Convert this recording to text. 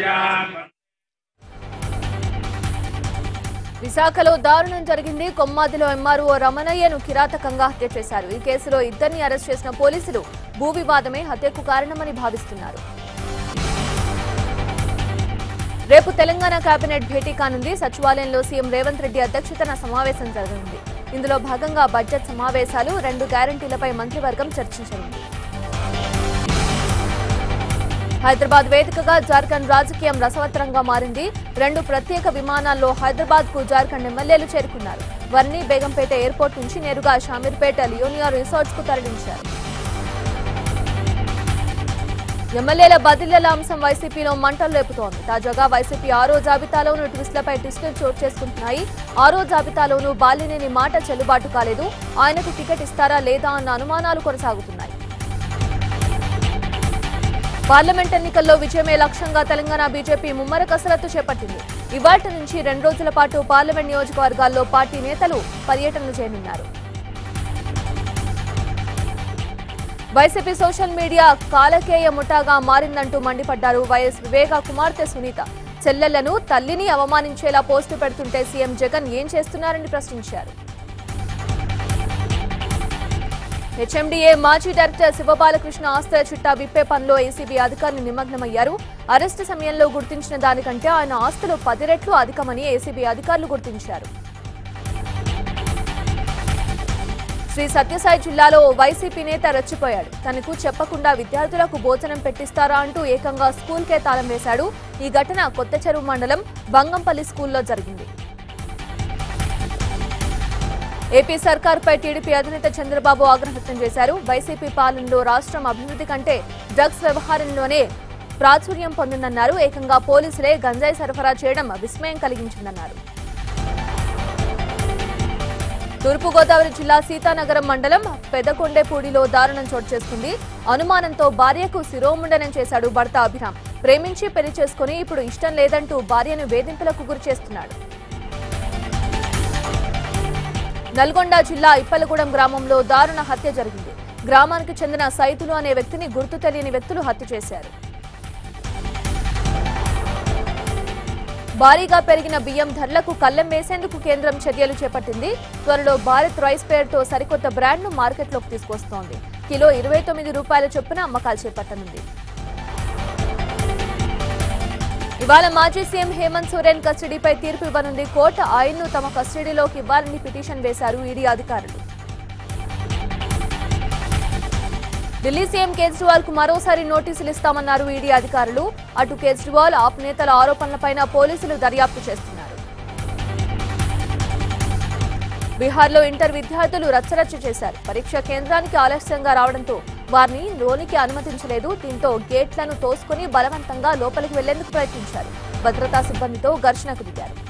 విశాఖలో దారుణం జరిగింది. కొమ్మాదిలో ఎంఆర్ఓ రమణయ్యను కిరాతకంగా హత్య చేశారు. ఈ కేసులో ఇద్దరిని అరెస్ట్ చేసిన పోలీసులు భూ వివాదమే హత్యకు కారణమని భావిస్తున్నారు. రేపు తెలంగాణ కేబినెట్ భేటీ కానుంది. సచివాలయంలో సీఎం రేవంత్ రెడ్డి అధ్యక్షతన సమావేశం జరగనుంది. ఇందులో భాగంగా బడ్జెట్ సమావేశాలు, 2 గ్యారంటీలపై మంత్రివర్గం చర్చించనుంది. హైదరాబాద్ వేదికగా జార్ఖండ్ రాజకీయం రసవత్తరంగా మారింది. 2 ప్రత్యేక విమానాల్లో హైదరాబాద్ కు జార్ఖండ్ ఎమ్మెల్యేలు చేరుకున్నారు. వారిని బేగంపేట ఎయిర్పోర్ట్ నుంచి నేరుగా షామీర్పేట లియోనియా రిసార్ట్స్ కు తరలించారు. ఎమ్మెల్యేల బదిలీల అంశం వైసీపీలో మంటలు రేపుతోంది. తాజాగా వైసీపీ 6వ జాబితాలోనూ ట్విస్టులపై ట్విస్టులు చోటు చేసుకుంటున్నాయి. 6వ జాబితాలోనూ బాలినేని మాట చెల్లుబాటు కాలేదు. ఆయనకు టికెట్ ఇస్తారా లేదా అన్న అనుమానాలు కొనసాగుతున్నాయి. పార్లమెంట్ ఎన్నికల్లో విజయమే లక్ష్యంగా తెలంగాణ బీజేపీ ముమ్మర కసరత్తు చేపట్టింది. ఇవాళ్టి నుంచి 2 రోజుల పాటు పార్లమెంట్ నియోజకవర్గాల్లో పార్టీ నేతలు పర్యటనలు చేయనున్నారు. వైసీపీ సోషల్ మీడియా కాలకేయ ముఠాగా మారిందంటూ మండిపడ్డారు. వైఎస్ వివేక కుమార్తె సునీత చెల్లెళ్లను, తల్లిని అవమానించేలా పోస్టు పెడుతుంటే సీఎం జగన్ ఏం చేస్తున్నారని ప్రశ్నించారు. హెచ్ఎండిఏ మాజీ డైరెక్టర్ శివబాలకృష్ణ ఆస్తుల చిట్టా విప్పే పనిలో ఏసీబీ అధికారులు నిమగ్నమయ్యారు. అరెస్టు సమయంలో గుర్తించిన దానికంటే ఆయన ఆస్తులు 10 రెట్లు అధికమని ఏసీబీ అధికారులు గుర్తించారు. శ్రీ సత్యసాయి జిల్లాలో వైసీపీ నేత రెచ్చిపోయాడు. తనకు చెప్పకుండా విద్యార్థులకు భోజనం పెట్టిస్తారా అంటూ ఏకంగా స్కూల్కే తాళం వేశాడు. ఈ ఘటన కొత్త చెరువు మండలం బంగంపల్లి స్కూల్లో జరిగింది. ఏపీ సర్కార్పై టీడీపీ అధినేత చంద్రబాబు ఆగ్రహం వ్యక్తం చేశారు. వైసీపీ పాలనలో రాష్ట్రం అభివృద్ధి కంటే డ్రగ్స్ వ్యవహారంలోనే ప్రాచుర్యం పొందిందన్నారు. ఏకంగా పోలీసులే గంజాయి సరఫరా చేయడం విస్మయం కలిగించిందన్నారు. తూర్పుగోదావరి జిల్లా సీతానగరం మండలం పెదకొండేపూడిలో దారుణం చోటు చేసుకుంది. అనుమానంతో భార్యకు శిరోముండనం చేశాడు భర్త అభిరామ్. ప్రేమించి పెళ్లి చేసుకుని ఇప్పుడు ఇష్టం లేదంటూ భార్యను వేధింపులకు గురి చేస్తున్నాడు. నల్గొండ జిల్లా ఇప్పలగూడెం గ్రామంలో దారుణ హత్య జరిగింది. గ్రామానికి చెందిన సైతులు అనే వ్యక్తిని గుర్తు తెలియని వ్యక్తులు హత్య చేశారు. భారీగా పెరిగిన బియ్యం ధరలకు కళ్లెం వేసేందుకు కేంద్రం చర్యలు చేపట్టింది. త్వరలో భారత్ రైస్ పేరుతో సరికొత్త బ్రాండ్ను మార్కెట్లోకి తీసుకొస్తోంది. కిలో 29 రూపాయల చొప్పున అమ్మకాలు చేపట్టనుంది. ఇవాళ మాజీ సీఎం హేమంత్ సోరెన్ కస్టడీపై తీర్పు ఇవ్వనుంది కోర్టు. ఆయన్ను తమ కస్టడీలోకి ఇవ్వాలని పిటిషన్ వేశారు ఈడీ అధికారులు. ఢిల్లీ సీఎం కేజ్రీవాల్ కు మరోసారి నోటీసులు ఇస్తామన్నారు ఈడీ అధికారులు. అటు కేజ్రీవాల్, ఆప్ నేతల ఆరోపణలపైన పోలీసులు దర్యాప్తు చేస్తున్నారు. బీహార్లో ఇంటర్ విద్యార్థులు రచ్చరచ్చ చేశారు. పరీక్ష కేంద్రానికి ఆలస్యంగా రావడంతో వారిని లోనికి అనుమతించలేదు. దీంతో గేట్లను తోసుకుని బలవంతంగా లోపలికి వెళ్లేందుకు ప్రయత్నించారు. భద్రతా సిబ్బందితో ఘర్షణకు దిగారు.